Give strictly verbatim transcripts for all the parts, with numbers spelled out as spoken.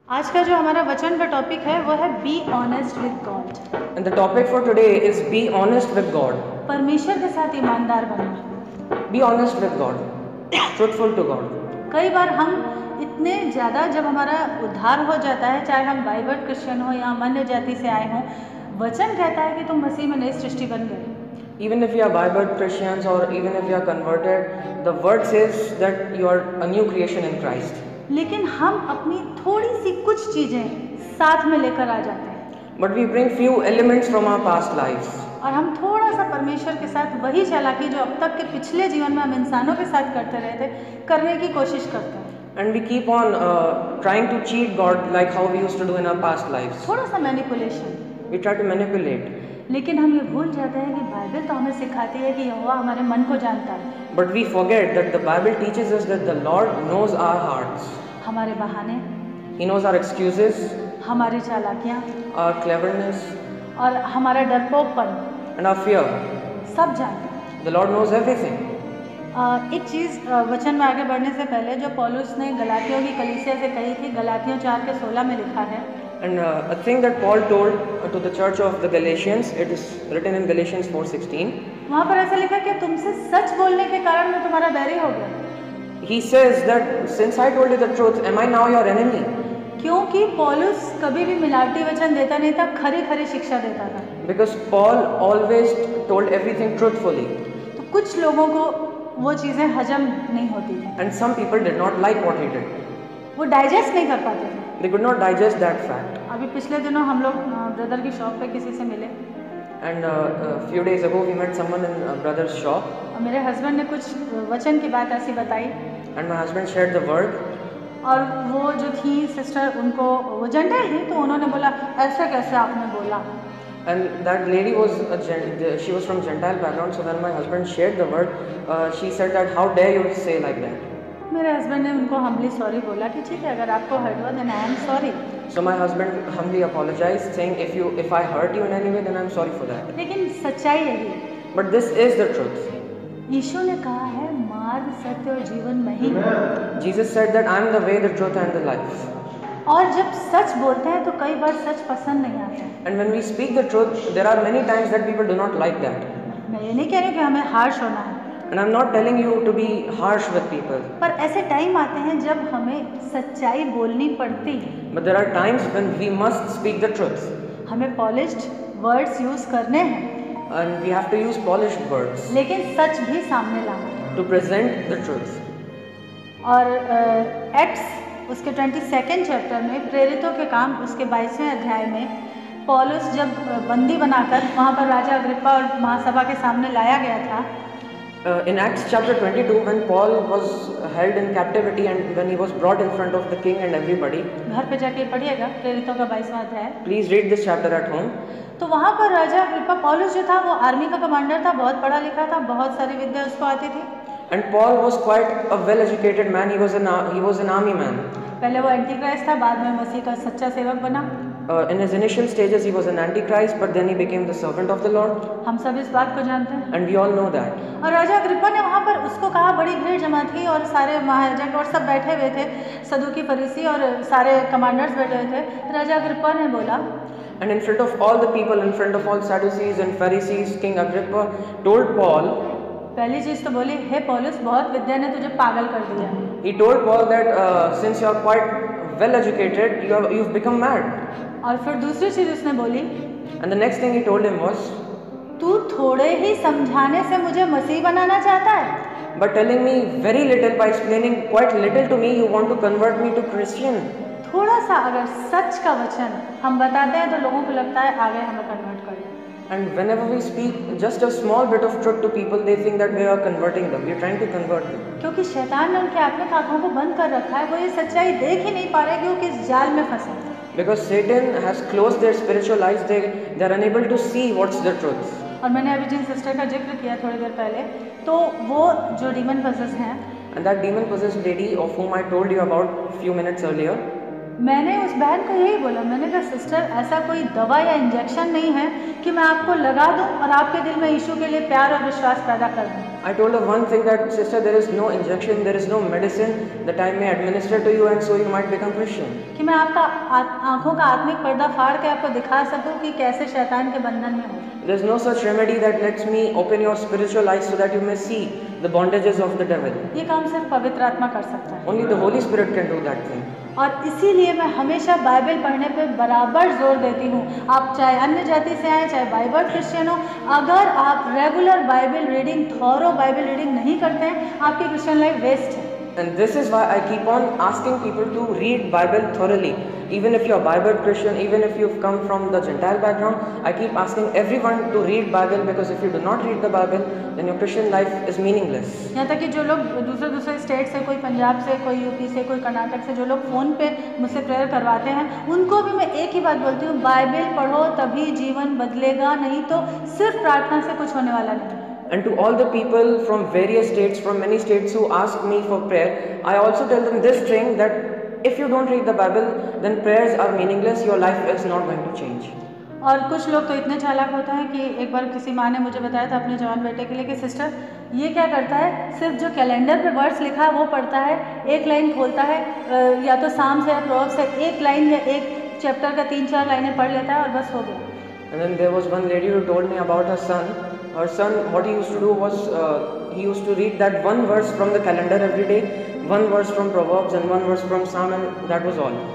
आज का जो हमारा वचन का टॉपिक है वो है be honest with God. And the topic for today is be honest with God. परमेश्वर के साथ ईमानदार बनना। Be honest with God. Truthful to God. कई बार हम इतने ज़्यादा जब हमारा उद्धार हो जाता है, चाहे हम बाइबल क्रिश्चियन हो या अन्य जाति से आए हों, वचन कहता है कि तुम मसीह में नई सृष्टि बन गए। Even if you are Bible Christians or even if you are converted, the word says that you are a new creation in Christ. लेकिन हम अपनी थोड़ी सी कुछ चीज़ें साथ में लेकर आ जाते हैं। But we bring few elements from our past lives. और हम थोड़ा सा परमेश्वर के साथ वही चालाकी जो अब तक के पिछले जीवन में हम इंसानों के साथ करते रहे थे, करने की कोशिश करते हैं। And we keep on uh, trying to cheat God like how we used to do in our past lives. थोड़ा सा manipulation. We try to manipulate. लेकिन हम ये भूल जाते हैं कि बाइबल तो हमें सिखाती है कि यहोवा हमारे मन को जानता है। But we forget that the Bible teaches us that the Lord knows our hearts. हमारे बहाने, He knows our excuses, हमारी चालाकियाँ our cleverness, और हमारा डरपोकपन and our fear. सब जानता है। The Lord knows everything. आ, एक चीज़ आ, वचन में आगे बढ़ने से पहले जो पौलुस ने गलातियों की कलीसिया से कही थी, गलातियों चार के सोलह में लिखा है। And uh, a thing that Paul told uh, to the church of the Galatians, it is written in Galatians four sixteen. वहाँ पर ऐसा लिखा कि तुमसे सच बोलने के कारण मैं तुम्हारा बैरी हो गया। He says that since I told you the truth, am I now your enemy? क्योंकि पौलुस कभी भी मिलावटी वचन देता नहीं था, खरी खरी शिक्षा देता था। Because Paul always told everything truthfully. तो कुछ लोगों को वो चीज़ें हजम नहीं होती थी। And some people did not like what he did. वो डाइजेस्ट नहीं कर पाते थे। They could not digest that fact. अभी पिछले दिनों हम लोग ब्रदर की शॉप पे किसी से मिले And uh, a few days ago we met someone in uh, brother's shop. और मेरे हस्बैंड ने कुछ वचन की बात ऐसी बताई And my husband shared the word. और वो जो थी सिस्टर, उनको वो जेंटल थी, तो उन्होंने बोला ऐसे कैसे आपने बोला। And that lady was a gen- she was from Gentile background. So when my husband shared the word, uh, she said that how dare you say like that. मेरे हस्बैंड ने उनको हम्बली सॉरी बोला कि ठीक है, अगर आपको hurt हुआ then I am sorry. So my husband humbly apologized, saying if you if I hurt you in any way, then I'm sorry for that. लेकिन सच्चाई यही है, But this is the truth. यीशु ने कहा है मार्ग, सत्य और जीवन मैं ही हूँ। Jesus said that I'm the way, the truth, and the life. और जब सच बोलते हैं तो कई बार सच पसंद नहीं आता है। And when we speak the truth, there are many times that people do not like that. मैं ये नहीं कह रही हूँ कि हमें हार्श होना है, And I'm not telling you to be harsh with people. पर ऐसे टाइम आते हैं जब हमें सच्चाई बोलनी पड़ती है। But there are times when we must speak the truth. हमें पॉलिश्ड वर्ड्स यूज करने हैं, And we have to use polished words लेकिन सच भी सामने लाना है। to present the truth. और एक्ट्स उसके ट्वेंटी सेकेंड चैप्टर में, प्रेरितों के काम उसके बाईसवें अध्याय में, पौलुस जब अ, बंदी बनाकर वहाँ पर राजा अग्रिप्पा और महासभा के सामने लाया गया था, Uh, in Acts chapter twenty-two, when Paul was held in captivity and when he was brought in front of the king and everybody, घर पे जाके पढ़िएगा प्रेरितों का बाईसवां अध्याय। please read this chapter at home. तो वहाँ पर राजा अग्रिप्पा, पौलुस जो था वो आर्मी का कमांडर था, बहुत पढ़ा लिखा था, बहुत सारी विद्या उसको आती थी। And Paul was quite a well-educated man. He was an he was an army man. पहले वो एंटीक्राइस्ट था, बाद में मसीह का सच्चा सेवक बना। Uh, in his initial stages, he was an antichrist, but then he became the servant of the Lord. हम सब इस बात को जानते हैं। And we all know that. और राजा अग्रिप्पा ने वहाँ पर उसको कहा, बड़ी भीड़ जमा थी और सारे महायाजक और सब बैठे हुए थे, सदूकी फरीसी और सारे कमांडर्स बैठे हुए थे। तो राजा अग्रिप्पा ने बोला, And in front of all the people, in front of all Sadducees and Pharisees, King Agrippa told Paul, पहली चीज तो बोली, हे पौलुस, बहुत विद्या ने तुझे पागल कर दिया। he told Paul that uh, since you are quite well-educated, you have you've become mad. और फिर दूसरी चीज उसने बोली, And the next thing he told him was, तू थोड़े ही समझाने से मुझे मसीह बनाना चाहता है। but telling me very little by explaining quite little to me, you want to convert me to Christian. थोड़ा सा अगर सच का वचन हम बताते हैं तो लोगों को लगता है आगे हमें कन्वर्ट कर दें। And whenever we speak just a small bit of truth to people, they think that we are converting them. We are trying to convert them. क्योंकि शैतान ने उनकी आत्मिक आंखों को बंद कर रखा है, वो ये सच्चाई देख ही नहीं पा रहे क्योंकि इस जाल में फंसे हैं। Because Satan has closed their spiritual eyes, they they are unable to see what's the truth. और मैंने अभी जिन सिस्टर का जिक्र किया थोड़ी देर पहले, तो वो जो डीमन पजेस हैं, And that demon possessed lady of whom I told you about few minutes earlier, मैंने उस बहन को यही बोला, मैंने कहा सिस्टर, ऐसा कोई दवा या इंजेक्शन नहीं है कि मैं आपको लगा दूं और आपके दिल में यीशु के लिए प्यार और विश्वास पैदा कर दूं। I told her one thing that sister, there is no injection, there is no medicine that I may administer to you and so you might become Christian. कि मैं आपका आंखों का आत्मिक पर्दा फाड़ के आपको दिखा सकूं कि कैसे शैतान के बंधन में हो. There is no such remedy that lets me open your spiritual eyes so that you may see the bondages of the devil. ये काम सिर्फ पवित्र आत्मा कर सकता है. Only the Holy Spirit can do that thing. और इसीलिए मैं हमेशा बाइबल पढ़ने पे बराबर जोर देती हूँ. आप चाहे अन्य जाति से आए, चाहे बाइबल क्रिश्चियन हो, अगर आप regular Bible reading, thorough Bible reading नहीं करते हैं, आपकी क्रिश्चियन लाइफ वेस्ट है. And this is why I keep on asking people to read Bible thoroughly. Even if you're Bible Christian, even if you've come from the Gentile background, I keep asking everyone to read Bible, because if you do not read the Bible, then your Christian life is meaningless. यहाँ तक कि जो लोग दूसरे दूसरे state से, कोई पंजाब से, कोई यूपी से, कोई कर्नाटक से, जो लोग फ़ोन पे मुझसे प्रेयर करवाते हैं, उनको भी मैं एक ही बात बोलती हूँ, बाइबल पढ़ो तभी जीवन बदलेगा, नहीं तो सिर्फ प्रार्थना से कुछ होने वाला नहीं. And to all the people from various states, from many states who ask me for prayer, I also tell them this thing, that if you don't read the Bible, then prayers are meaningless, your life is not going to change. और कुछ लोग तो इतने चालाक होते हैं कि एक बार किसी माँ ने मुझे बताया था अपने जवान बेटे के लिए कि सिस्टर ये क्या करता है, सिर्फ जो कैलेंडर पे वर्ड्स लिखा है वो पढ़ता है, एक लाइन खोलता है, या तो साम से या प्रोवर्ब्स से एक लाइन या एक चैप्टर का तीन चार लाइनें पढ़ लेता है और बस हो गया. And then there was one lady who told me about her son. Her son, what he used to do was, uh, he used to read that one verse from the calendar every day, one verse from Proverbs and one verse from Psalm, and that was all.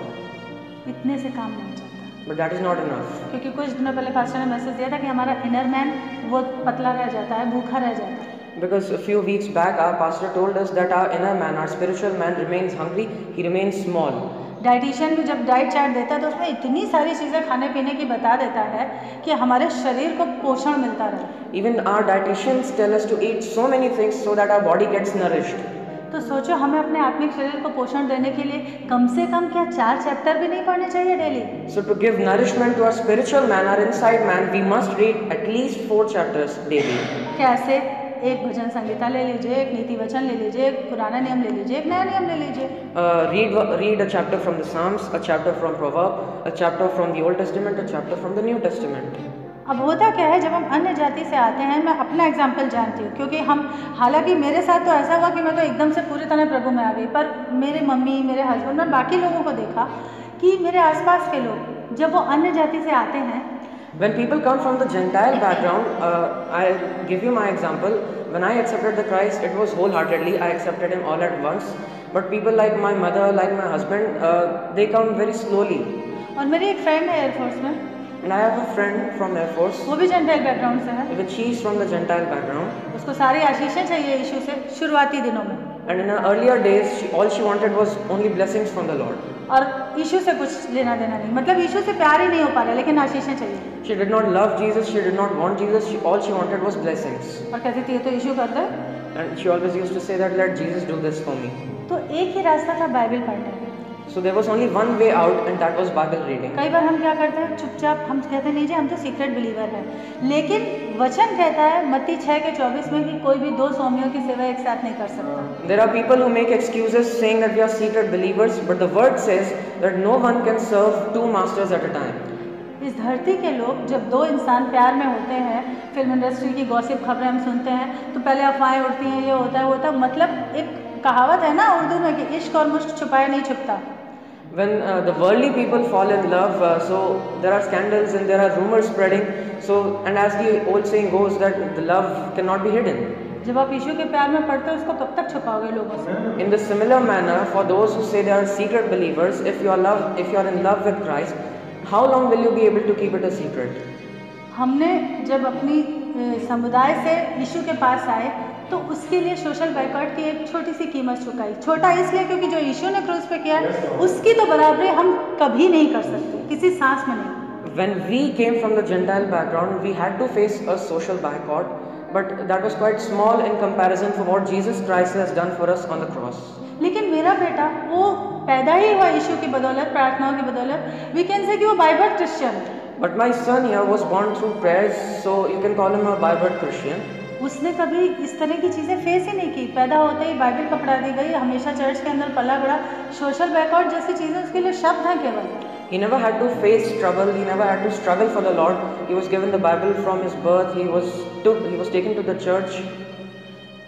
इतने से काम नहीं चलता. But that is not enough. क्योंकि कुछ दिनों पहले pastor ने मैसेज दिया था कि हमारा इनर मैन वो पतला रह जाता है, भूखा रह जाता है. Because a few weeks back, our pastor told us that our inner man, our spiritual man, remains hungry. He remains small. Dietitian भी जब डाइट चार्ट देता है तो उसमें इतनी सारी चीज़ें खाने पीने की बता देता है कि हमारे शरीर को पोषण मिलता रहे. Even our dietitians tell us to eat so many things so that our body gets nourished. तो सोचो, हमें अपने आत्मिक शरीर को पोषण देने के लिए कम से कम क्या चार चैप्टर भी नहीं पढ़ने चाहिए daily? So to give nourishment to our spiritual man, our inside man, we must read at least four chapters daily. कैसे? एक भजन संगीता ले लीजिए, एक नीति वचन ले लीजिए, एक पुराना नियम ले लीजिए, एक नया नियम ले लीजिए. Uh, read read a chapter from the Psalms, a chapter from Proverbs, a chapter from the Old Testament, a chapter from the New Testament. अब होता क्या है, जब हम अन्य जाति से आते हैं, मैं अपना एग्जाम्पल जानती हूँ, क्योंकि हम, हालांकि मेरे साथ तो ऐसा हुआ कि मैं तो एकदम से पूरी तरह प्रभु में आ गई, पर मेरे मम्मी, मेरे हस्बैंड और बाकी लोगों को देखा कि मेरे आसपास के लोग जब वो अन्य जाति से आते हैं. When people come from the Gentile background, uh, I give you my example. When I accepted the Christ, it was wholeheartedly. I accepted Him all at once. But people like my mother, like my husband, uh, they come very slowly. और मेरी एक friend है air force में. And I have a friend from Air Force. वो भी gentile background से है. Even she is from the Gentile background. उसको सारी आशीषें चाहिए यीशु से शुरुआती दिनों में. And in her earlier days, she, all she wanted was only blessings from the Lord. और यीशु से कुछ लेना देना नहीं, मतलब यीशु से प्यार ही नहीं हो पा रहा, लेकिन आशीषें चाहिए. She did not love Jesus. She did not want Jesus. She, all she wanted was blessings. और कहती थी ये तो यीशु कर दे. And she always used to say that, let Jesus do this for me. तो एक ही रास्ता था बाइबल पढ़ने का. So there was only one way out, and that was Bible reading. कई बार हम क्या करते हैं, चुपचाप हम कहते नहीं जी हम तो सीक्रेट बिलीवर हैं, लेकिन वचन कहता है मत्ती छह के चौबीस में कि कोई भी दो स्वामियों की सेवा एक साथ नहीं कर सकता. There are people who make excuses saying that we are secret believers, but the word says that no one can serve two masters at a time. इस धरती के लोग, जब दो इंसान प्यार में होते हैं, फिल्म इंडस्ट्री की गॉसिप खबरें हम सुनते हैं तो पहले अफवाहें उड़ती हैं, ये होता है वो होता है, मतलब एक कहावत है ना उर्दू में कि इश्क और मुश्क छुपाया नहीं छुपता. When uh, the worldly people fall in love, uh, so there are scandals and there are rumors spreading. So, and as the old saying goes, that the love cannot be hidden. जब आप यीशु के प्यार में पड़ते हो उसको कब तक छुपाओगे लोगों से? In the similar manner, for those who say they are secret believers, if you are love, if you are in love with Christ, how long will you be able to keep it a secret? हमने जब अपनी समुदाय से यीशु के पास आए तो उसके लिए सोशल बाइकआउट की एक छोटी सी कीमत चुकाई. छोटा इसलिए क्योंकि जो यीशु ने क्रूस पे किया उसकी तो बराबरी हम कभी नहीं कर सकते, किसी सांस में नहीं. When we came from the Gentile background, we had to face a social boycott, but that was quite small in comparison for what Jesus Christ has done for us on the cross. लेकिन मेरा बेटा वो पैदा ही हुआ यीशु की बदौलत, प्रार्थनाओं की बदौलत. वी कैन से कि वो by birth Christian. But my son here was born through prayers, so you can call him a by birth Christian. उसने कभी इस तरह की चीज़ें फेस ही नहीं की. पैदा होते ही बाइबल पकड़ा दी गई, हमेशा चर्च के अंदर पला बड़ा. सोशल बैकआउट जैसी चीज़ें उसके लिए शब्द हैं केवल. He never had to face trouble. He never had to struggle for the Lord. He was given the Bible from his birth. He was took. He was taken to the church.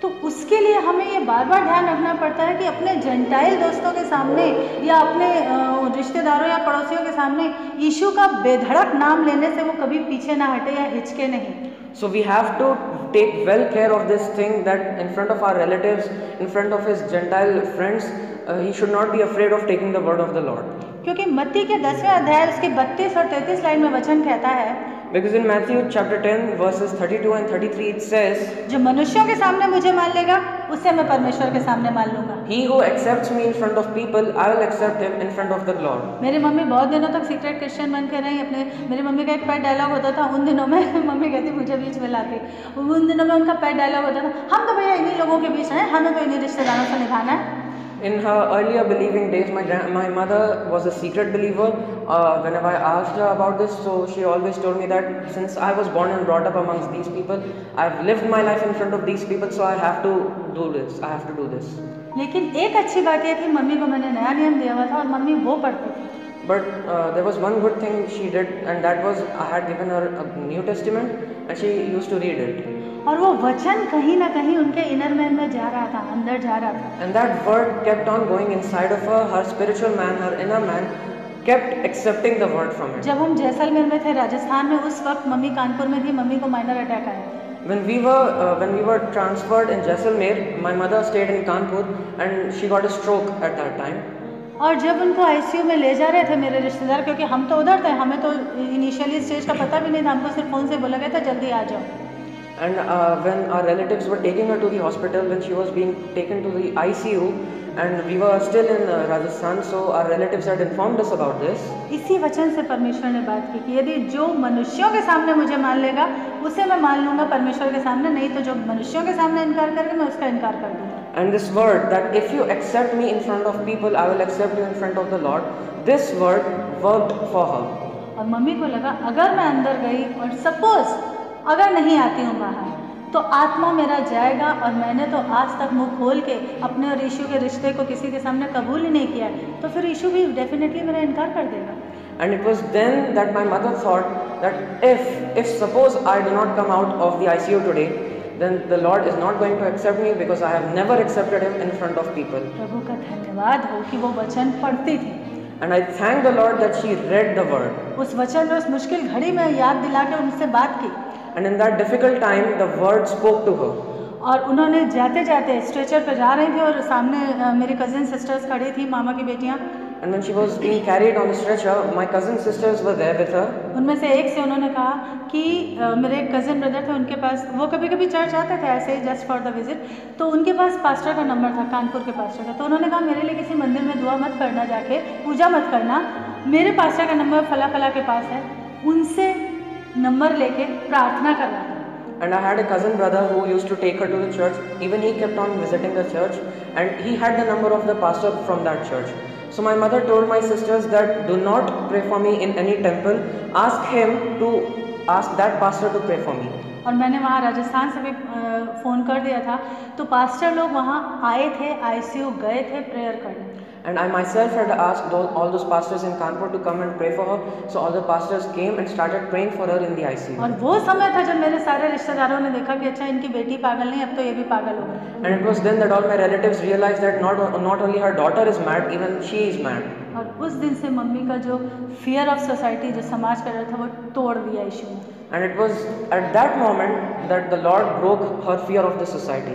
तो उसके लिए हमें ये बार बार ध्यान रखना पड़ता है कि अपने जेंटाइल दोस्तों के सामने या अपने रिश्तेदारों या पड़ोसियों के सामने यीशु का बेधड़क नाम लेने से वो कभी पीछे ना हटे या हिचके नहीं। So we have to take well care of this thing, that in front of our relatives, in front of his Gentile friends, uh, he should not be afraid of taking the word of the Lord. क्योंकि मत्ती के दसवें अध्याय उसके बत्तीस और तैंतीस line में वचन कहता है, Because in Matthew chapter ten verses thirty-two and thirty-three it says, जो मनुष्यों के सामने मुझे मान लेगा उससे मैं परमेश्वर के सामने मान लूंगा। He who accepts me in front of people, I will accept him in front of the Lord. मेरी मम्मी बहुत दिनों तक सीक्रेट क्रिश्चियन बन के रही अपने। मेरी मम्मी का एक पेट डायलॉग होता था उन दिनों में, मम्मी कहती मुझे बीच में लाती, उन दिनों में उनका पेट डायलॉग होता था, हम तो भैया इन्हीं लोगों के बीच हैं, हमें तो इन्हीं रिश्तेदारों से निभाना है। In her earlier believing days, my grand, my mother was a secret believer. Uh, whenever I asked her about this, so she always told me that since I was born and brought up amongst these people, I've lived my life in front of these people, so I have to do this. I have to do this. लेकिन एक अच्छी बात यह थी, mummy को मैंने नया नियम दिया हुआ था और मम्मी वो पढ़ती थी। But uh, there was one good thing she did, and that was I had given her a New Testament, and she used to read it. और वो वचन कहीं ना कहीं उनके इनर मैन में जा रहा था, अंदर जा रहा था। And that word kept on going inside of her. Her spiritual man, her inner man, kept accepting the word from it. जब हम जैसलमेर में थे राजस्थान में, उस वक्त मम्मी कानपुर में थी, मम्मी को माइनर अटैक आया। When we were uh, when we were transferred in Jaisalmer, my mother stayed in Kanpur, and she got a stroke at that time. और जब उनको आईसीयू में ले जा रहे थे मेरे रिश्तेदार, क्योंकि हम तो उधर थे, हमें तो इनिशियली स्टेज का पता भी नहीं था, हमको सिर्फ फोन से बोला गया था जल्दी आ जाओ। And uh, when our relatives were taking her to the hospital, when she was being taken to the I C U, and we were still in uh, Rajasthan, so our relatives had informed us about this. इसी वचन से परमेश्वर ने बात की कि यदि जो मनुष्यों के सामने मुझे मान लेगा उसे मैं मान लूंगा परमेश्वर के सामने, नहीं तो जो मनुष्यों के सामने इनकार करेगा मैं उसका इनकार कर दूंगा। And this word that if you accept me in front of people, I will accept you in front of the Lord. This word worked for her. और मम्मी को लगा अगर मैं अंदर गई और सपोज अगर नहीं आती हूँ बाहर तो आत्मा मेरा जाएगा, और मैंने तो आज तक मुंह खोल के अपने और यीशु के रिश्ते को किसी के सामने कबूल ही नहीं किया, तो फिर यीशु भी डेफिनेटली मेरा इनकार कर देगा। And it was then that my mother thought that if if suppose I do not come out of the I C U today, then the Lord is not going to accept me because I have never accepted him in front of people. प्रभु का धन्यवाद हो कि वो वचन पढ़ती थी। And I thank the Lord that she read the word. उस वचन में उस मुश्किल घड़ी में याद दिला के उनसे बात की। And in that difficult time, the word spoke to her. और उन्होंने जाते जाते स्ट्रेचर पर जा रही थी और सामने मेरी कजिन सिस्टर्स खड़ी थी, मामा की बेटियां। And when she was being carried on the stretcher, my cousin sisters were there with her. उनमें से एक से उन्होंने कहा कि uh, मेरे एक कजिन ब्रदर थे, उनके पास वो कभी कभी चर्च आते थे ऐसे ही जस्ट फॉर द विजिट, तो उनके पास पास्टर का नंबर था, कानपुर के पास्टर का। तो उन्होंने कहा मेरे लिए किसी मंदिर में दुआ मत करना, जाके पूजा मत करना, मेरे पास्टर का नंबर फला फला के पास है, उनसे नंबर लेके प्रार्थना करना। And I had a cousin brother who used to take her to the church. Even he kept on visiting the church, and he had the number of the pastor from that church. So my mother told my sisters that do not pray for me in any temple. Ask him to ask that pastor to pray for me. और मैंने वहाँ राजस्थान से भी phone कर दिया था, तो pastor लोग वहाँ आए थे, आईसीयू गए थे प्रेयर करने। And I myself had asked those, all those pastors in Kanpur to come and pray for her. So all the pastors came and started praying for her in the I C U. और वो समय था जब मेरे सारे रिश्तेदारों ने देखा कि अच्छा इनकी बेटी पागल नहीं, अब तो ये भी पागल हो गई। And it was then that all my relatives realized that not not only her daughter is mad, even she is mad. और उस दिन से मम्मी का जो फियर ऑफ सोसाइटी, जो समाज का डर था, वो तोड़ दिया यीशु ने। And it was at that moment that the Lord broke her fear of the society.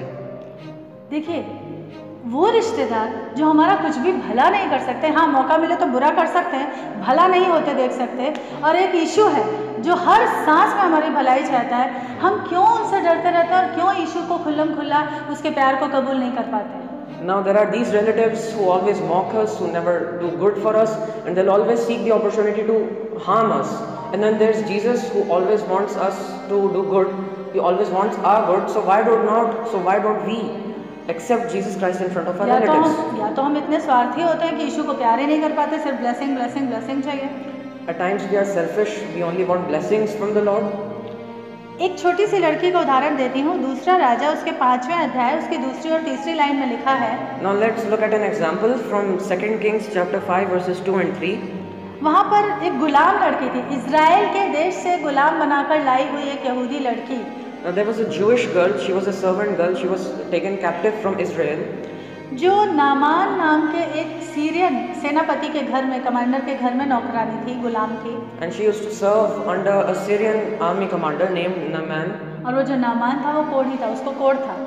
देखिए, वो रिश्तेदार जो हमारा कुछ भी भला नहीं कर सकते, हाँ मौका मिले तो बुरा कर सकते हैं, भला नहीं होते देख सकते, और एक यीशु है जो हर सांस में हमारी भलाई चाहता है, हम क्यों उनसे डरते रहते हैं और क्यों यीशु को खुल्लम खुल्ला उसके प्यार को कबूल नहीं कर पाते? Now there are these relatives who always mock us, who never do good for us, and they'll always seek the opportunity to harm us. And then there's Jesus who always wants us to do good. He always wants our good. So why do not? So why don't we accept Jesus Christ in front of our या relatives? तो हम या तो हम इतने स्वार्थी होते हैं कि यीशु को प्यार ही नहीं कर पाते, सिर्फ ब्लेसिंग ब्लेसिंग ब्लेसिंग चाहिए। At times we are selfish. We only want blessings from the Lord. एक छोटी सी लड़की का उदाहरण देती हूँ। दूसरा राजा उसके पांचवें अध्याय उसकी दूसरी और तीसरी लाइन में लिखा है। Now let's look at an example from Second Kings chapter five verses two and three. वहाँ पर एक गुलाम लड़की थी, इजराइल के देश से गुलाम बनाकर लाई हुई एक यहूदी लड़की, Now there was a Jewish girl, she was a servant girl, she was taken captive from Israel. जो नामान नाम के एक सीरियन सेनापति के घर में, कमांडर के घर में नौकरानी थी, गुलाम थी. And she used to serve under a Syrian army commander named Naaman. और वो जो नामान था वो कोढ़ी था, उसको कोढ़ था.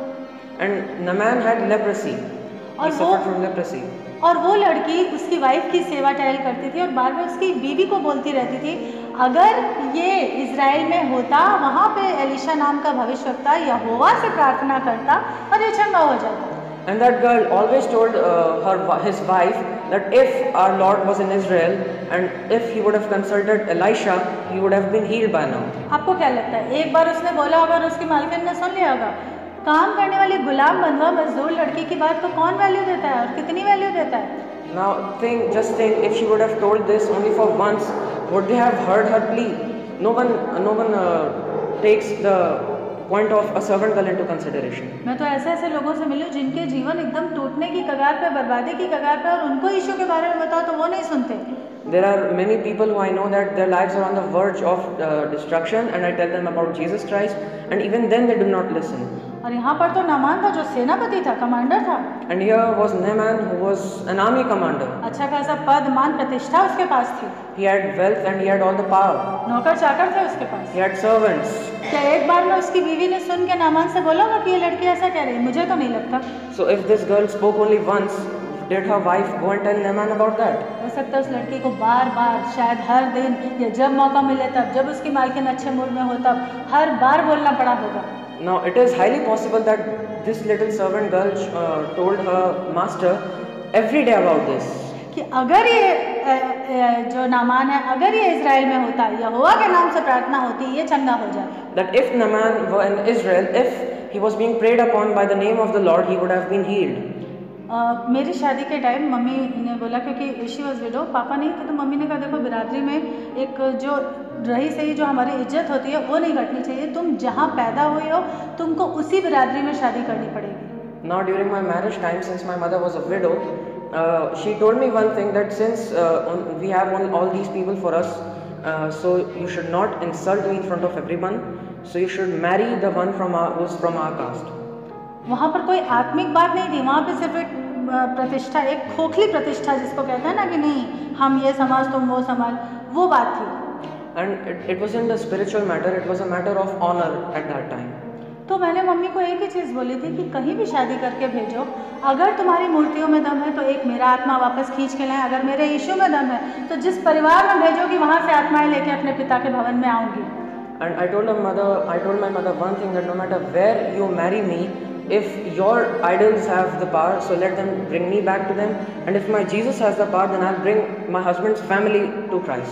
And Naaman had leprosy. और He वो suffered from leprosy. और वो लड़की उसकी वाइफ की सेवा टहल करती थी और बार बार उसकी बीवी को बोलती रहती थी, अगर ये इज़राइल में होता, वहाँ पे एलिशा नाम का भविष्यवक्ता यहोवा से प्रार्थना करता और ये चंगा हो जाता. And that girl always told uh, her his wife that if our Lord was in Israel and if he would have consulted Elisha, he would have been healed by now. आपको क्या लगता है, एक बार उसने बोला होगा और उसकी मालकिन ने सुन लिया होगा? काम करने वाली गुलाम बंधुआ मजदूर लड़की की बात को कौन वैल्यू देता है और कितनी वैल्यू देता है? Now think, just think, if she would have told this only for once, would they have heard her plea? No one, no one uh, takes the point of a servant girl into consideration. मैं तो ऐसे ऐसे लोगों से मिली हूँ जिनके जीवन एकदम टूटने की कगार पे, बर्बादी की कगार पे, और उनको यीशु के बारे में बताओ तो वो नहीं सुनते. There are many people who I know that their lives are on the verge of uh, destruction, and I tell them about Jesus Christ, and even then they do not listen. और यहाँ पर तो Naaman था जो सेनापति था, commander था. And here was Naaman, who was an army commander. अच्छा खासा पद, मान, प्रतिष्ठा उसके पास थी. He had wealth and he had all the power. नौकर चाकर थे उसके पास. He had servants. क्या एक बार में उसकी बीवी ने सुन के नामान से बोला होगा कि ये लड़की ऐसा कह रही है? मुझे तो नहीं लगता. So if this girl spoke only once, did her wife go and tell Naaman about that? हो सकता है उस लड़की को बार बार, शायद हर दिन या जब मौका मिले तब, जब उसकी मालकिन अच्छे मूड में हो तब, हर बार बोलना पड़ा होगा. Now it is highly possible that this little servant girl uh, told her master every day about this. कि अगर ये ए, ए, जो नामान है, अगर ये इज़राइल में होता, यहोवा के नाम से प्रार्थना होती, ये चंगा हो जाता. That if Naaman were in Israel, if he was being prayed upon by the name of the Lord, he would have been healed. Uh, मेरी शादी के टाइम मम्मी ने बोला, क्योंकि शी वॉज विडो, पापा नहीं थे, तो मम्मी ने कहा देखो बिरादरी में एक जो रही सही जो हमारी इज्जत होती है वो नहीं घटनी चाहिए, तुम जहाँ पैदा हुए हो तुमको उसी बिरादरी में शादी करनी पड़ेगी. Now during my marriage time, since my mother was a widow, uh, she told me one thing, that since uh, on, we have on, all these people for us, uh, so you should not insult me in front of everyone, so you should marry the one from our, who's from our caste. वहाँ पर कोई आत्मिक बात नहीं थी, वहाँ पे सिर्फ एक प्रतिष्ठा, एक खोखली प्रतिष्ठा जिसको कहते हैं ना कि नहीं हम ये समाज तुम वो समाज, वो बात थी. And it, it wasn't a spiritual matter, it was a matter of honor at that time. तो मैंने मम्मी को एक ही चीज़ बोली थी कि कहीं भी शादी करके भेजो, अगर तुम्हारी मूर्तियों में दम है तो एक मेरा आत्मा वापस खींच के लाएं, अगर मेरे यीशु में दम है तो जिस परिवार में भेजोगी वहाँ से आत्माएं लेके अपने पिता के भवन में आऊँगी. And I told her mother, I told my mother one thing, that no matter where you marry me, if your idols have the power, so let them bring me back to them, and if my Jesus has the power, then I'll bring my husband's family to Christ.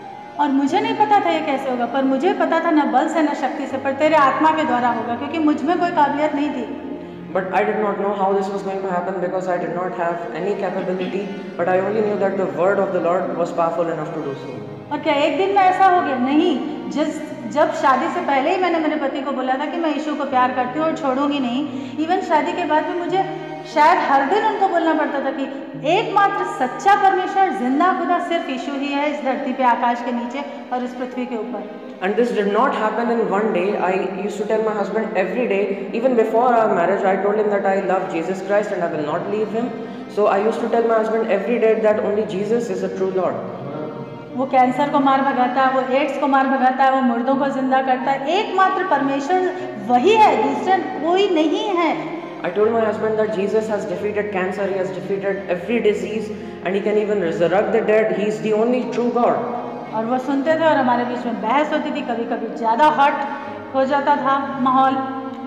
और मुझे नहीं पता था ये कैसे होगा, पर मुझे पता था न बल से न शक्ति से, पर तेरे आत्मा के द्वारा होगा, क्योंकि मुझ में कोई काबिलियत नहीं थी. But I did not know how this was going to happen, because I did not have any capability, but I only knew that the word of the Lord was powerful enough to do so. और क्या एक दिन में ऐसा हो गया? नहीं. जिस जब शादी से पहले ही मैंने मेरे पति को बोला था कि मैं यीशु को प्यार करती हूँ और छोड़ूंगी नहीं, इवन शादी के बाद भी मुझे शायद हर दिन उनको बोलना पड़ता था कि एकमात्र सच्चा परमेश्वर, जिंदा खुदा सिर्फ यीशु ही है इस धरती पे, आकाश के नीचे और इस पृथ्वी के ऊपर. And this did not happen in one day. I used to tell my husband every day, even before our marriage, I told him that I love Jesus Christ and I will not leave him. So I used to tell my husband every day that only Jesus is the true Lord. वो cancer को मार भगाता है, वो ads को मार भगाता है, वो मुर्दों को जिंदा करता है, एकमात्र परमेश्वर वही है, दूसरा कोई नहीं है. I told my husband that Jesus has defeated cancer, he has defeated every disease, and he can even resurrect the dead. He is the only true God. और वो सुनते थे और हमारे बीच में बहस होती थी, कभी कभी ज़्यादा हॉट हो जाता था माहौल.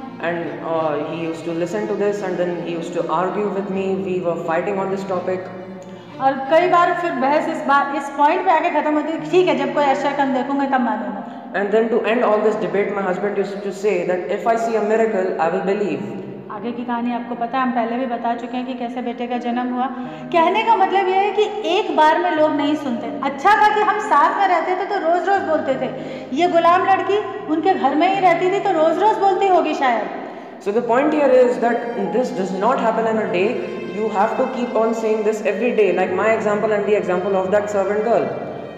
And uh, he used to listen to this, and then he used to argue with me. We were fighting on this topic. और कई बार फिर बहस इस बात इस पॉइंट पे आके खत्म होती है, ठीक है जब कोई ऐसा कम देखूंगा तब मानूंगा. And then to end all this debate, my husband used to say that if I see a miracle, I will believe. आगे की कहानी आपको पता है, हम पहले भी बता चुके हैं कि कैसे बेटे का जन्म हुआ. कहने का मतलब यह है कि एक बार में लोग नहीं सुनते. अच्छा था कि हम साथ में रहते थे तो रोज रोज बोलते थे. ये गुलाम लड़की उनके घर में ही रहती थी तो रोज रोज बोलती होगी शायद. So the point here is that this does not happen in a day. You have to keep on saying this every day, like my example and the example of that servant girl.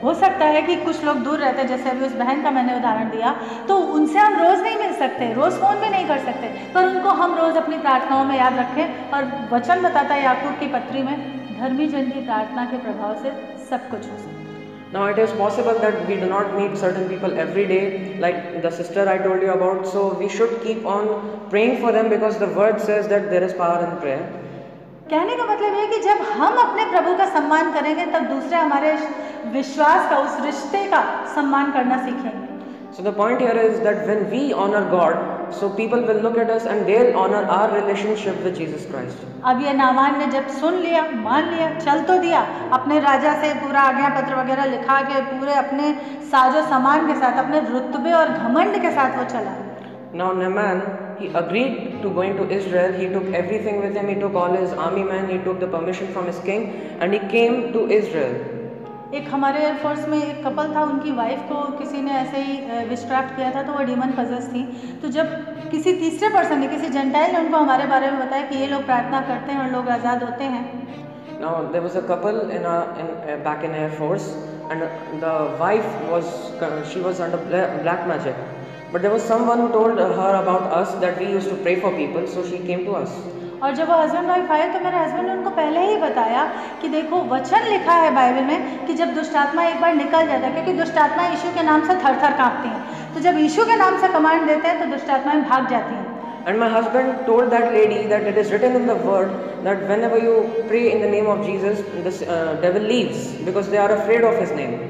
हो सकता है कि कुछ लोग दूर रहते हैं, जैसे अभी उस बहन का मैंने उदाहरण दिया, तो उनसे हम रोज़ नहीं मिल सकते, रोज़ फ़ोन भी नहीं कर सकते, पर उनको हम रोज़ अपनी प्रार्थनाओं में याद रखें। और वचन बताता है याकूब की पत्री में, धर्मी जन की प्रार्थना के प्रभाव से सब कुछ हो सकता है। Now it is possible that we do not meet certain people every day, like the sister I told you about, so we should keep on praying for them because the word says that there is power in prayer. कहने का मतलब है कि जब हम अपने प्रभु का सम्मान करेंगे तब दूसरे हमारे विश्वास का, उस रिश्ते का सम्मान करना सीखेंगे। So the point here is that when we honor God, so people will look at us and they'll honor our relationship with Jesus Christ. अब ये नामान ने जब सुन लिया, मान लिया, चल तो दिया, अपने राजा से पूरा आज्ञा पत्र वगैरह लिखा के पूरे अपने साजो सामान के साथ, अपने रुतबे और घमंड के साथ वो चला। Now Naaman, he agreed to going to Israel. He took everything with him. He took all his army men. He took the permission from his king, and he came to Israel. एक हमारे air force में एक couple था, उनकी wife को किसी ने ऐसे ही विस्ट्रैक्ट किया था, तो वो डीमन पजेस थी। तो जब किसी तीसरे पर्सन ने, किसी जेंटाइल ने उनको हमारे बारे में बताया कि ये लोग प्रार्थना करते हैं और लोग आज़ाद होते हैं। Now there was a couple in a, in uh, back in Air Force, and the wife was she was under black magic, but there was someone who told her about us that we used to pray for people, so she came to us. और जब वो husband wife आए तो मेरे husband ने उनको पहले ही बताया कि देखो वचन लिखा है बाइबल में कि जब दुष्ट आत्मा एक बार निकल जाता है, क्योंकि दुष्ट आत्मा यीशु के नाम से थर थर कांपती हैं, तो जब यीशु के नाम से कमांड देते हैं तो दुष्ट आत्माएं भाग जाती हैं। And my husband told that lady that it is written in the word that whenever you pray in the name of Jesus, this uh, devil leaves because they are afraid of his name.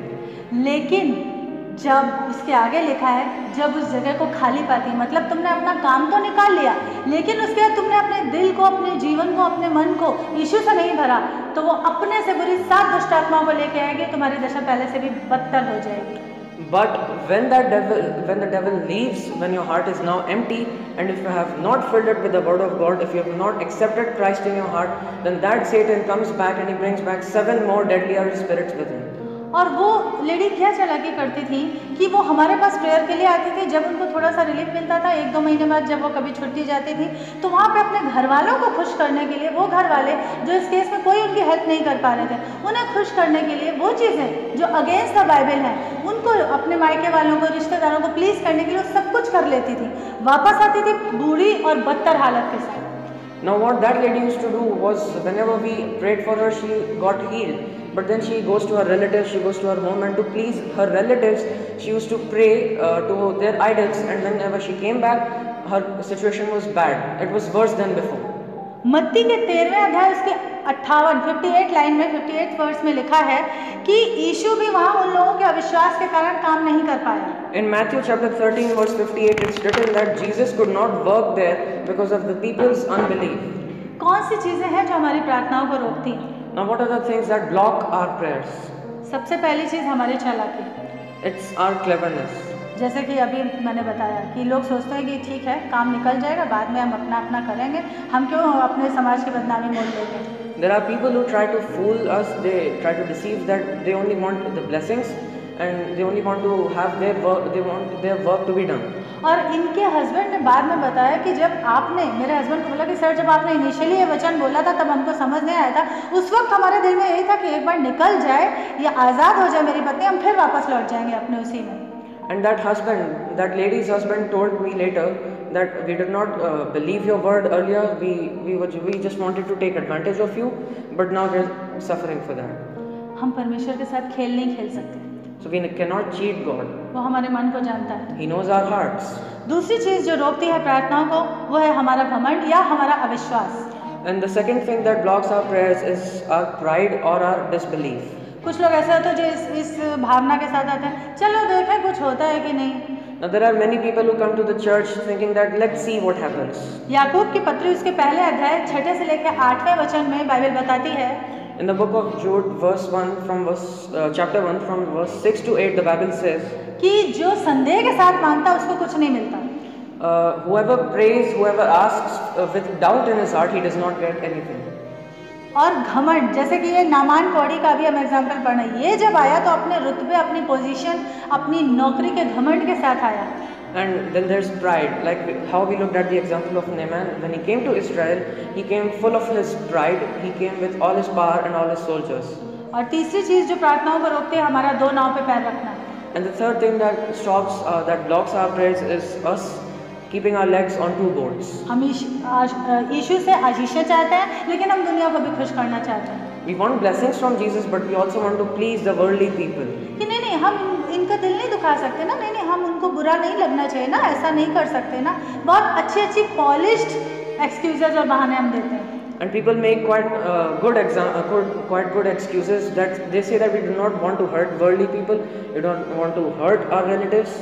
लेकिन जब इसके आगे लिखा है, जब उस जगह को खाली पाती, मतलब तुमने अपना काम तो निकाल लिया, लेकिन उसके बाद तुमने अपने दिल को, अपने जीवन को, अपने मन को यीशु से नहीं भरा, तो वो अपने से बुरी सात दुष्ट आत्माओं को लेके आएगी, तुम्हारी दशा पहले से भी बदतर हो जाएगी। But when that devil, when the devil leaves, when your heart is now empty, and if you have not filled it with the word of God, if you have not accepted Christ in your heart, then that Satan comes back and he brings back seven more deadlier spirits with him. और वो lady क्या चालाकी करती थी कि वो हमारे पास prayer के लिए आती थी, जब उनको थोड़ा सा रिलीफ मिलता था, एक दो महीने बाद जब वो कभी छुट्टी जाती थी, तो वहाँ पे अपने घर वालों को खुश करने के लिए, वो घर वाले जो इस केस में कोई उनकी हेल्प नहीं कर पा रहे थे, उन्हें खुश करने के लिए वो चीज़ें जो अगेंस्ट द बाइबल हैं, उनको अपने मायके वालों को, रिश्तेदारों को प्लीज़ करने के लिए वो सब कुछ कर लेती थी, वापस आती थी बूढ़ी और बदतर हालत के साथ। Now what that lady used to do was whenever we prayed for her, she got healed. But then she goes to her relatives, she goes to her home, and to please her relatives, she used to pray uh, to their idols, and whenever she came back, her situation was bad. It was worse than before. मत्ती के तेरहवें अध्याय उसके अट्ठावन अट्ठावन line में अट्ठावन verse में लिखा है कि यीशु भी वहाँ उन लोगों के अविश्वास के कारण काम नहीं कर पाया। In Matthew chapter thirteen verse fifty-eight, it's written that Jesus could not work there because of the people's unbelief. कौन सी चीजें हैं जो हमारी प्रार्थनाओं को रोकती हैं? Now what are the things that block our prayers? सबसे पहली चीज हमारी चालाकी। It's our cleverness. जैसे कि अभी मैंने बताया कि लोग सोचते हैं कि ठीक है काम निकल जाएगा, बाद में हम अपना अपना करेंगे, हम क्यों अपने समाज की बदनामी मोल लेंगे। There are people who try to fool us, they try to deceive that they only want the blessings and they only want to have their work, they want their work to be done. और इनके husband ने बाद में बताया कि जब आपने, मेरे हस्बैंड को बोला कि सर जब आपने इनिशियली ये वचन बोला था तब हमको समझ नहीं आया था, उस वक्त हमारे दिल में यही था कि एक बार निकल जाए या आज़ाद हो जाए मेरी पत्नी, हम फिर वापस लौट जाएंगे अपने उसी में। And that husband, that lady's husband told me later that we did not uh, believe your word earlier, we, we, were, we just wanted to take advantage of you, but now we're suffering for that. हम परमेश्वर के साथ खेल नहीं खेल सकते। So we cannot cheat God. वो हमारे मन को जानता है। He knows our hearts. दूसरी चीज जो रोकती है प्रार्थनाओं को वो है हमारा घमंड या हमारा अविश्वास। And the second thing that blocks our prayers is our pride or our disbelief. कुछ लोग ऐसे होते हैं जो इस इस भावना के साथ आते हैं, चलो देखें कुछ होता है कि नहीं। Now there are many people who come to the church thinking that let's see what happens. याकूब की पत्री उसके पहले अध्याय छठे से लेकर आठवें वचन में बाइबल बताती है। In the book of Jude, verse one, from verse uh, chapter one, from verse six to eight, the Bible says कि जो संदेह के साथ मांगता उसको कुछ नहीं मिलता। Uh, whoever prays, whoever asks uh, with doubt in his heart, he does not get anything. और घमंड, जैसे कि ये नामान कौड़ी का भी हम एग्जाम्पल पढ़ना, ये जब आया तो अपने रुतबे, अपनी पोजीशन, अपनी नौकरी के घमंड के साथ आया। And then there's pride, like how we looked at the example of Naaman. When he came to Israel, he came full of his pride, he came with all his power and all his soldiers. और तीसरी चीज़ जो प्रार्थनाओं को रोकती है, हमारा दो नाव पे पैर रखना। And the third thing that stops, uh, that blocks our prayers is us keeping our legs on two boards. हम यीशु से आशीषें चाहते हैं, लेकिन हम दुनिया को भी खुश करना चाहते हैं। We want blessings from Jesus, but we also want to please the worldly people. कि नहीं नहीं हम इनका दिल नहीं दुखा सकते ना, नहीं नहीं हम उनको बुरा नहीं लगना चाहिए ना, ऐसा नहीं कर सकते ना। बहुत अच्छी अच्छी पॉलिश्ड एक्सक्यूजेज और बहाने हम देते हैं। And people make quite uh, good exam uh, good, quite good excuses that they say that we do not want to hurt worldly people, we don't want to hurt our relatives.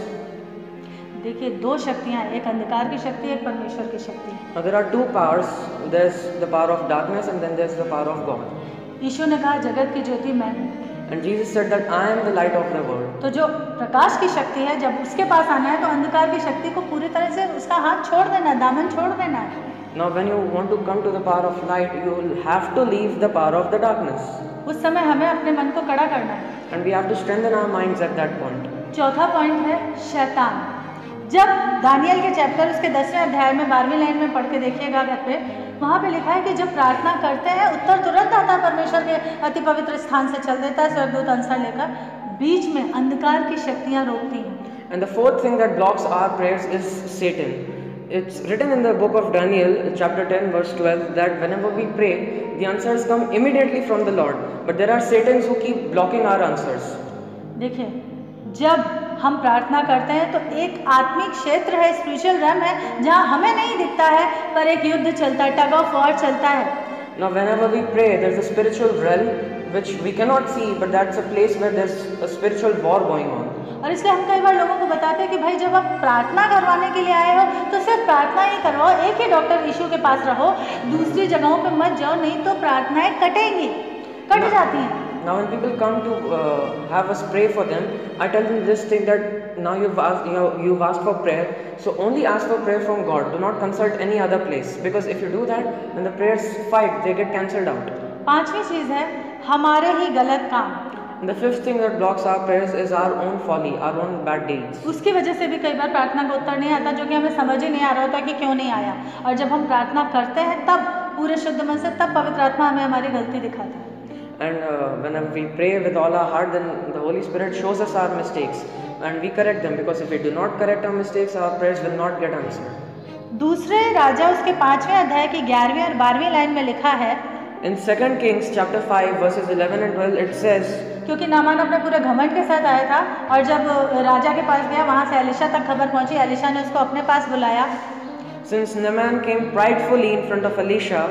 देखिए दो शक्तियाँ, एक अंधकार की शक्ति, एक परमेश्वर की शक्ति। Now there are two powers. There's the power of darkness and then there's the power of God. यीशु ने कहा जगत की ज्योति मैं हूँ। And Jesus said that I am the light of the world. तो जो प्रकाश की शक्ति है, जब उसके पास आना है तो अंधकार की शक्ति को पूरी तरह से उसका हाथ छोड़ देना, दामन छोड़ देना है। Now when you want to come to the power of light, you will have to leave the power of the darkness. उस समय हमें अपने मन को कड़ा करना है। And we have to strengthen our minds at that point. चौथा पॉइंट है शैतान। जब दानियल के चैप्टर उसके दसवें अध्याय में बारहवीं लाइन में पढ़ के देखिएगा घर पे, वहाँ पे लिखा है कि जब प्रार्थना करते हैं उत्तर तुरंत आता है, परमेश्वर के अति पवित्र स्थान से चल देता है स्वर्गदूत अंसर लेकर, बीच में अंधकार की शक्तियाँ रोकती हैं। And the fourth thing that blocks our prayers is Satan. It's written in the book of Daniel, chapter ten, verse twelve, that whenever we pray, the answers come immediately from the Lord. But there are Satans who keep blocking our answers. देखिए, जब हम प्रार्थना करते हैं तो एक आत्मिक क्षेत्र है, स्पिरिचुअल रैम है, जहाँ हमें नहीं दिखता है पर एक युद्ध चलता है, टग ऑफ वॉर चलता है। Now whenever we pray, there's a spiritual realm which we cannot see, but that's a place where there's a spiritual war going on. और इसलिए हम कई बार लोगों को बताते हैं कि भाई जब आप प्रार्थना करवाने के लिए आए हो तो सिर्फ प्रार्थना ही करवाओ, एक ही डॉक्टर यीशु के पास रहो, दूसरी जगहों पे मत जाओ, नहीं तो प्रार्थनाएं कटेंगी, कट जाती हैं। Now when people come to uh, have us pray for them, I tell them this thing that now you've asked, you know, you've asked for prayer, so only ask for prayer from God. Do not consult any other place, because if you do that, when the prayers fight, they get cancelled out. पांचवी चीज है हमारे ही गलत काम। And the fifth thing that blocks our prayers is our own folly, our own bad deeds. उसकी वजह से भी कई बार प्रार्थना का उत्तर नहीं आता, जो कि हमें समझ ही नहीं आ रहा होता कि क्यों नहीं आया। और जब हम प्रार्थना करते हैं तब पूरे शुद्ध मन से, तब पवित्र आत्मा हमें हमारी गलती दिखाता है। And uh, whenever we pray with all our heart, then the Holy Spirit shows us our mistakes and we correct them, because if we do not correct our mistakes, our prayers will not get answered. दूसरे राजा उसके पांचवें अध्याय की ग्यारहवीं और बारहवीं line में लिखा है, In Second Kings chapter five verses eleven and twelve it says, क्योंकि नामान अपने पूरे घमंड के साथ आया था और जब राजा के पास गया, वहां से एलिशा तक खबर पहुंची, एलिशा ने उसको अपने पास बुलाया। Since Naaman came pridefully in front of Elisha,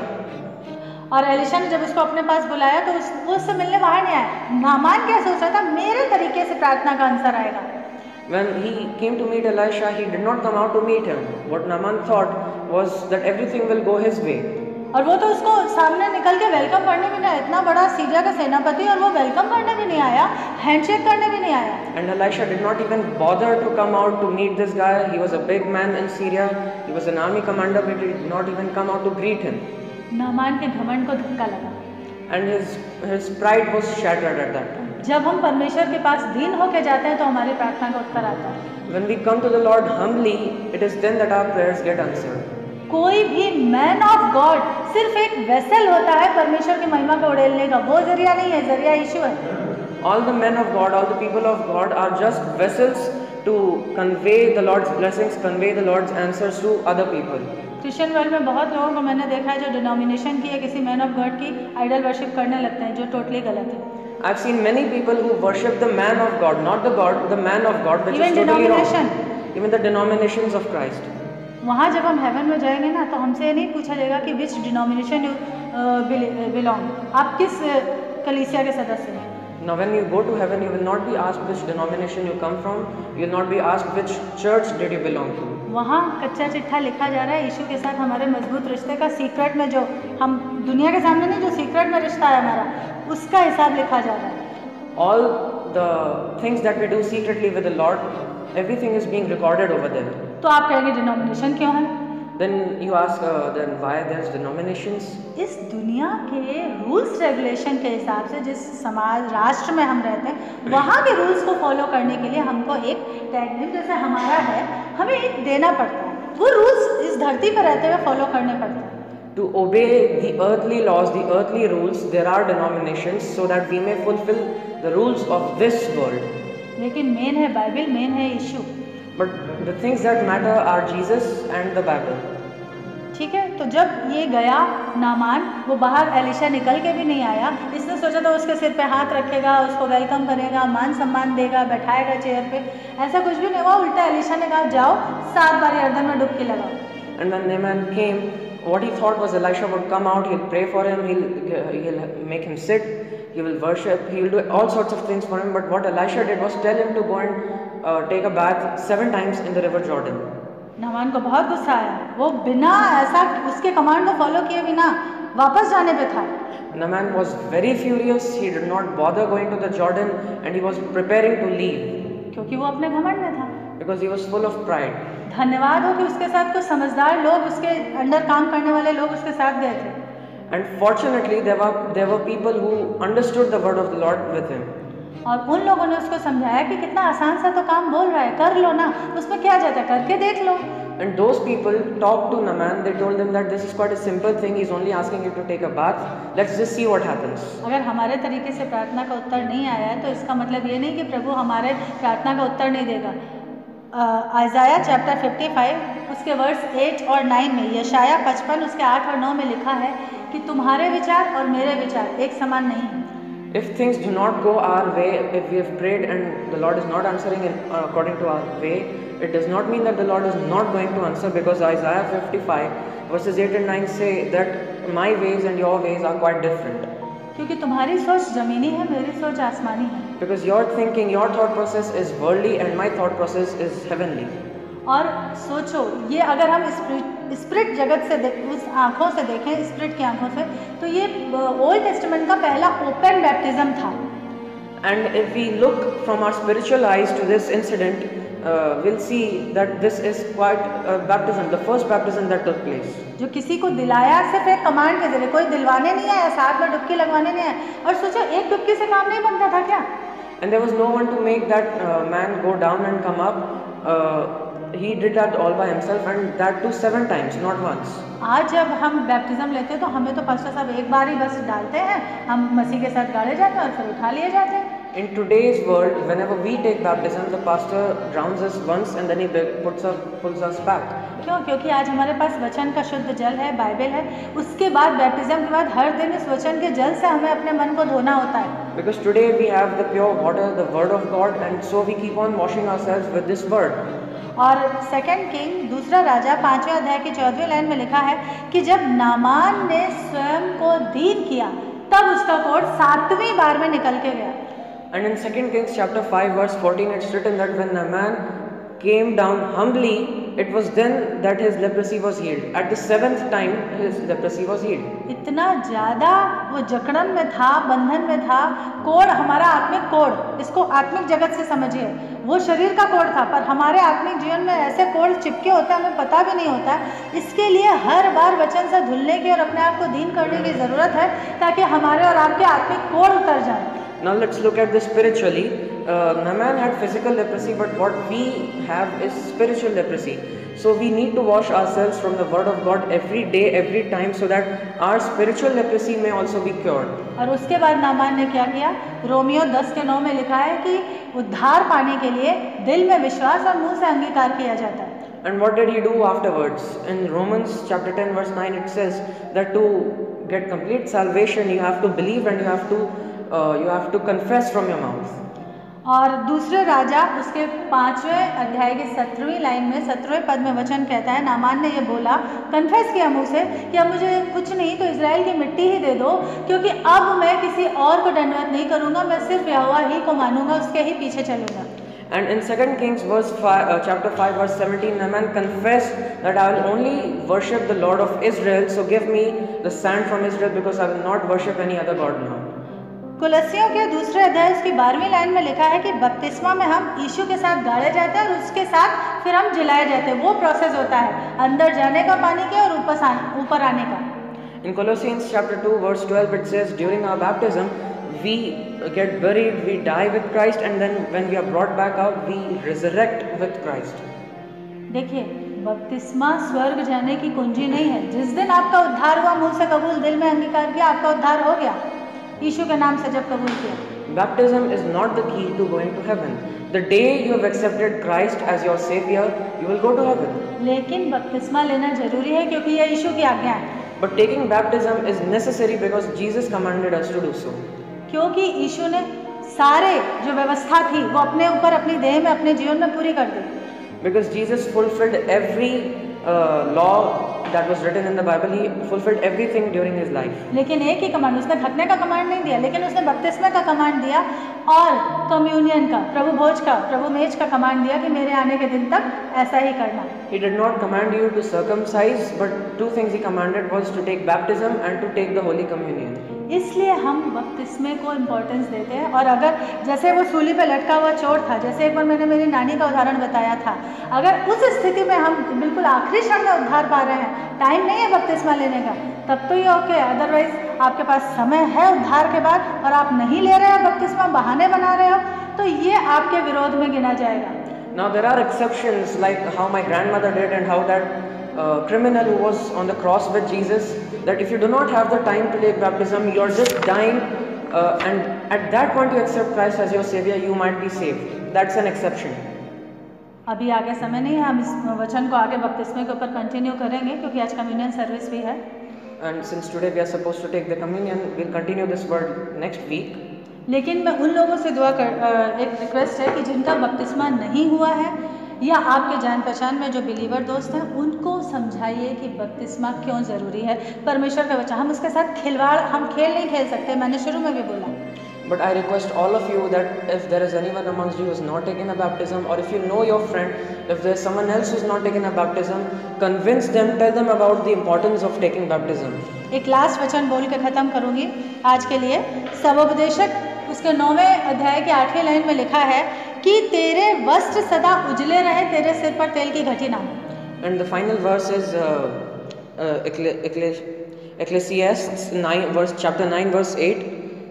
और एलिशा ने जब उसको अपने पास बुलाया तो उस, वो उससे मिलने बाहर नहीं आया। नामान क्या सोच रहा था, मेरे तरीके से प्रार्थना का आंसर आएगा। when he came to meet Elisha, he did not come out to meet him. What Naaman thought was that everything will go his way. और वो तो उसको सामने निकल के वेलकम करने भी नहीं, इतना बड़ा सीरिया का सेनापति, और वो वेलकम करने भी नहीं आया, हैंडशेक करने भी नहीं आया। And Elisha did not even bother to come out to meet this guy. He was a big man in Syria. He was an army commander, but he did not even come out to greet him. Naaman के घमंड को धक्का लगा। And his his pride was shattered at that time. जब हम परमेश्वर के पास दीन होके जाते हैं तो हमारी प्रार्थना का उत्तर आता है। When we come to the Lord humbly, it is then that our prayers get answered. कोई भी मैन ऑफ गॉड सिर्फ एक वेसल होता है परमेश्वर की महिमा को उड़ेलने का, वो जरिया नहीं है, जरिया यीशु है। All the men of God, all the people of God are just vessels to convey the Lord's blessings, convey the Lord's answers to other people. Christian world में बहुत लोगों को मैंने देखा है जो डिनोमिनेशन की या किसी मैन ऑफ गॉड की आइडल वर्शिप करने लगते हैं, जो टोटली गलत है। I've seen many people who worship the man of God, not the God, the man of God, which Even is totally denomination. wrong. Even the denominations of Christ. वहाँ जब हम haven में जाएंगे ना तो हमसे ये नहीं पूछा जाएगा कि विच डिनोमिनेशन यू बिलोंग, आप किस कलीसिया के सदस्य हैं। Now when you go to heaven, you will not be asked which denomination you come from. You will not be asked which church did you belong to. वहाँ कच्चा चिट्ठा लिखा जा रहा है यीशु के साथ हमारे मजबूत रिश्ते का, सीक्रेट में जो हम दुनिया के सामने नहीं, जो सीक्रेट में रिश्ता है हमारा, उसका हिसाब लिखा जा रहा है। All the things that we do secretly with the Lord, everything is being recorded over there. तो आप कहेंगे डिनोमिनेशन क्यों है? Then you ask, uh, then why there's denominations? इस दुनिया के रूल्स रेगुलेशन के हिसाब से जिस समाज राष्ट्र में हम रहते हैं, वहाँ के रूल्स को फॉलो करने के लिए हमको एक टैग जैसे हमारा है, हमें एक देना पड़ता है। वो रूल्स इस धरती पर रहते हुए फॉलो करने पड़ते हैं। to obey the earthly laws, the earthly rules. There are denominations so that we may fulfill the rules of this world. लेकिन मेन है बाइबल, मेन है Yeshu. But the things that matter are Jesus and the Bible. ठीक है, तो जब ये गया नामान, वो बाहर एलिशा निकल के भी नहीं आया। इसने सोचा था उसके सिर पे हाथ रखेगा, उसको वेलकम करेगा, मान सम्मान देगा, बैठाएगा चेयर पे। ऐसा कुछ भी नहीं हुआ। उल्टा एलिशा ने कहा जाओ सात बार यर्दन में डुबकी लगाओ। And when Naaman came, what he thought was Elisha would come out, he'll pray for him, he'll he'll make him sit, he will worship, he will do all sorts of things for him. But what Elisha did was tell him to go and uh, take a bath seven times in the river Jordan. Naaman को बहुत गुस्सा आया। वो बिना ऐसा उसके command को follow किए बिना वापस जाने पे था। Naaman was very furious. He did not bother going to the Jordan, and he was preparing to leave. क्योंकि वो अपने घमंड में था। Because he was full of pride. धन्यवाद हो कि उसके साथ कुछ समझदार लोग, उसके अंडर काम करने वाले लोग उसके साथ गए थे। And fortunately, there were there were people who understood the word of the Lord with him. और उन लोगों ने उसको समझाया कि कितना आसान सा तो काम बोल रहा है, कर लो ना, उसमें क्या जाता है, करके देख लो। And those people talked to Naaman. They told him that this is quite a simple thing. He's only asking you to take a bath. Let's just see what happens. अगर हमारे तरीके से प्रार्थना का उत्तर नहीं आया है तो इसका मतलब ये नहीं कि प्रभु हमारे प्रार्थना का उत्तर नहीं देगा। आइज़ाया चैप्टर पचपन उसके वर्स आठ और नौ में, यशाया पचपन उसके आठ और नौ में लिखा है कि तुम्हारे विचार और मेरे विचार एक समान नहीं हैं। If things do not go our way, if we have prayed and the Lord is not answering in, uh, according to our way, it does not mean that the Lord is not going to answer, because Isaiah fifty-five verses eight and nine say that my ways and your ways are quite different. क्योंकि तुम्हारी सोच जमीनी है, मेरी सोच आसमानी है। Because your thinking, your thought process is worldly and my thought process is heavenly. और सोचो, ये अगर हम स्पिरिट स्पिरिट जगत से उस आँखों से देखें, स्पिरिट की आँखों से, तो ये ओल्ड टेस्टामेंट का पहला ओपन बैप्टिज्म था। And if we look from our spiritual eyes to this incident, uh, we'll see that this is quite a baptism, the first baptism that took place. जो किसी को दिलाया सिर्फ एक कमांड के जरिए, कोई दिलवाने नहीं आया, साथ में डुबकी लगवाने नहीं आया। और सोचो, एक डुबकी से काम नहीं बनता था क्या? And there was no one to make that uh, man go down and come up. Uh, He did that all by himself, and that too seven times, not once. आज जब हम बैप्टिज्म लेते हैं तो हमें तो पास्टर साहब एक बार ही बस डालते हैं, हम मसीह के साथ गाड़े जाते हैं और फिर उठा लिए जाते हैं। In today's world, whenever we take baptism, the pastor drowns us once and then he puts us, pulls us back. क्यों? क्योंकि आज हमारे पास वचन का शुद्ध जल है, बाइबल है। उसके बाद बैप्टिज्म के बाद हर दिन इस वचन के जल से हमें अपने मन को धोना होता है। Because today we have the pure water, the word of God, and so we keep on washing ourselves with this word. और सेकंड किंग दूसरा राजा पांचवें अध्याय की चौदहवीं लाइन में लिखा है कि जब नामान ने स्वयं को दीन किया तब उसका कोढ़ सातवीं बार में निकल के गया। And in Second Kings chapter five verse fourteen, it's written that when Naaman came down humbly, it was then that his leprosy was healed. At the seventh time, his leprosy was healed. इतना ज़्यादा वो जकड़न में था, बंधन में था। कोढ़ हमारा आत्मिक कोढ़, इसको आत्मिक जगत से समझिए। वो शरीर का कोढ़ था, पर हमारे आत्मिक जीवन में ऐसे कोढ़ चिपके होते हैं, हमें पता भी नहीं होता। इसके लिए हर बार वचन से धुलने की और अपने आप को दीन करने की ज़रूरत है, ताकि हमारे और आपके आत्मिक कोढ़ उतर जाए। Now let's look at this spiritually. Uh, Naaman had physical leprosy, but what we have is spiritual leprosy. So we need to wash ourselves from the word of God every day, every time, so that our spiritual leprosy may also be cured. और उसके बाद Naaman ने क्या किया? Romeo दस के नौ में लिखा है कि उद्धार पाने के लिए दिल में विश्वास और मुंह से अंगीकार किया जाता है। And what did he do afterwards? In Romans chapter ten verse nine, it says that to get complete salvation, you have to believe and you have to uh, you have to confess from your mouth. और दूसरे राजा उसके पांचवें अध्याय की सत्रहवीं line में सत्रहवें पद में वचन कहता है, नामान ने ये बोला, कन्फेस किया मुँह से कि अब मुझे कुछ नहीं तो इजराइल की मिट्टी ही दे दो, क्योंकि अब मैं किसी और को दंडवत नहीं करूँगा, मैं सिर्फ यहोवा ही को मानूंगा, उसके ही पीछे चलूँगा। And in Second Kings verse five, uh, chapter five verse seventeen, Naaman confessed that I will only worship the Lord of Israel, so give me the sand from Israel because I will not worship any other god now. कुलस्सियों के दूसरे अध्याय उसकी बारहवीं line में लिखा है कि बपतिस्मा में हम यीशु के साथ गाड़े जाते हैं और उसके साथ फिर हम जलाए जाते हैं। वो प्रोसेस होता है अंदर जाने का पानी के और ऊपर ऊपर आने का। In Colossians chapter two verse twelve it says, during our baptism we get buried, we die with Christ, and then when we are brought back out we resurrect with Christ. देखिए, बपतिस्मा स्वर्ग जाने की कुंजी नहीं है। जिस दिन आपका उद्धार हुआ, मुंह से कबूल, दिल में अंगीकार किया, आपका उद्धार हो गया। यीशु के नाम से जब कबूल किया। Baptism is not the key to going to heaven. The day you have accepted Christ as your Savior, you will go to heaven. लेकिन बपतिस्मा लेना जरूरी है क्योंकि यह यीशु की आज्ञा है। But taking baptism is necessary because Jesus commanded us to do so. क्योंकि यीशु ने सारे जो व्यवस्था थी वो अपने ऊपर, अपनी देह में, अपने जीवन में पूरी कर दी। Because Jesus fulfilled every uh, law that was written in the Bible, he fulfilled everything during his life. लेकिन एक ही कमांड, उसने खतने का कमांड नहीं दिया, लेकिन उसने बपतिस्मे का कमांड दिया और कम्युनियन का, प्रभु भोज का, प्रभु मेज का कमांड दिया कि मेरे आने के दिन तक ऐसा ही करना। He did not command you to circumcise, but two things he commanded was to take baptism and to take the Holy Communion. इसलिए हम बपतिस्मे को इम्पोर्टेंस देते हैं। और अगर जैसे वो सूली पे लटका हुआ चोर था, जैसे एक बार मैंने मेरी नानी का उदाहरण बताया था, अगर उस स्थिति में हम बिल्कुल आखिरी क्षण में उद्धार पा रहे हैं, टाइम नहीं है बपतिस्मा लेने का, तब तो ये ओके। अदरवाइज आपके पास समय है उद्धार के बाद और आप नहीं ले रहे हो बपतिस्मा, बहाने बना रहे हो, तो ये आपके विरोध में गिना जाएगा। Now there are exceptions like how my grandmother did and how that uh, criminal who was on the cross with Jesus, that if you do not have the time to take baptism, you are just dying uh, and at that point you accept Christ as your Savior, you might be saved. That's an exception. अभी आगे समय नहीं है, हम इस वचन को आगे बपतिस्मे के ऊपर कंटिन्यू करेंगे क्योंकि आज कम्युनियन सर्विस भी है। And since today we are supposed to take the communion, we'll continue this word next week. लेकिन मैं उन लोगों से दुआ कर, एक रिक्वेस्ट है कि जिनका बपतिस्मा नहीं हुआ है या आपके जान पहचान में जो बिलीवर दोस्त हैं, उनको समझाइए कि बपतिस्मा क्यों ज़रूरी है। परमेश्वर का बच्चा, हम उसके साथ खिलवाड़, हम खेल नहीं खेल सकते। मैंने शुरू में भी बोला। But I request all of you that if there is anyone amongst you who has not taken a baptism, or if you know your friend, if there is someone else who has not taken a baptism, convince them, tell them about the importance of taking baptism. एक last वचन बोल के ख़त्म करूँगी आज के लिए। सबोपदेशक उसके नौवें अध्याय के आठवीं लाइन में लिखा है कि तेरे वस्त्र सदा उजले रहे, तेरे सिर पर तेल की घटी ना हो। And the final verse is uh, uh, Ecclesiastes nine, verse chapter nine, verse eight.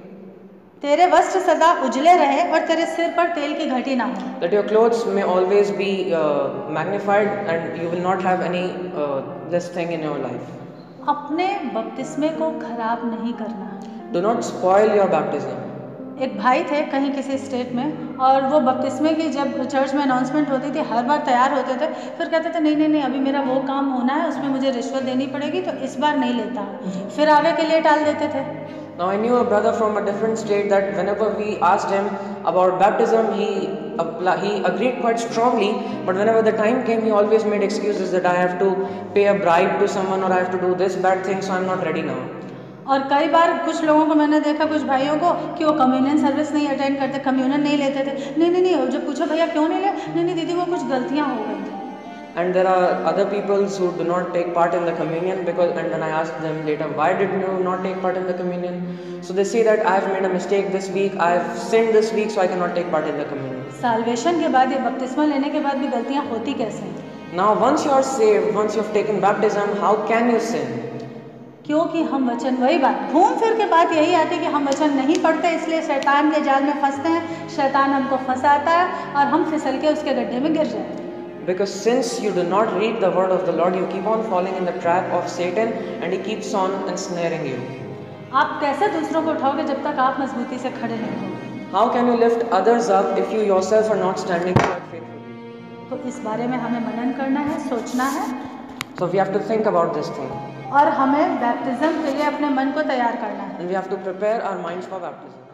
तेरे वस्त्र सदा उजले रहे और तेरे सिर पर तेल की घटी ना हो। That your clothes may always be uh, magnified and you will not have any uh, this thing in your life. अपने बपतिस्मे को खराब नहीं करना। Do not spoil your baptism. एक भाई थे कहीं किसी स्टेट में, और वो बपतिस्मे की जब चर्च में अनाउंसमेंट होती थी हर बार तैयार होते थे, फिर कहते थे नहीं नहीं नहीं अभी मेरा वो काम होना है, उसमें मुझे रिश्वत देनी पड़ेगी, तो इस बार नहीं लेता, फिर आगे के लिए टाल देते थे। Now I knew a brother from a different state that whenever we asked him about baptism, he he agreed quite strongly, but whenever the time came, he always made excuses that I have to pay a bribe to someone or I have to do this bad thing, so I'm not ready now. और कई बार कुछ लोगों को मैंने देखा, कुछ भाइयों को, कि वो कम्युनियन सर्विस नहीं अटेंड करते, कम्युनियन नहीं लेते थे। नहीं नहीं नहीं जब पूछो भैया क्यों नहीं ले, नहीं नहीं दीदी वो कुछ गलतियाँ हो गई थी। And there are other people who do not take part in the communion because, and when I asked them later, why did you not take part in the communion? So they say that I have made a mistake this week, I have sinned this week, so I cannot take part in the communion. Salvation के बाद, ये बपतिस्मा लेने के बाद भी गलतियाँ होती कैसे हैं? Now once you are saved, once you have taken baptism, how can you sin? क्योंकि हम वचन, वही बात घूम फिर के बात यही आती है कि हम वचन नहीं पढ़ते, इसलिए शैतान के जाल में फंसते हैं, शैतान हमको फंसाता है और हम फिसल के उसके गड्ढे में गिर जाते हैं। Because since you do not read the word of the Lord, you keep on falling in the trap of Satan and he keeps on ensnaring you. आप कैसे दूसरों को उठाओगे जब तक आप मजबूती से खड़े नहीं होगे? How can you lift others up if you yourself are not standing quite faithfully? तो इस बारे में हमें मनन करना है, सोचना है। So we have to think about this thing. और हमें बैप्टिज्म के लिए अपने मन को तैयार करना है। And we have to prepare our minds for baptism.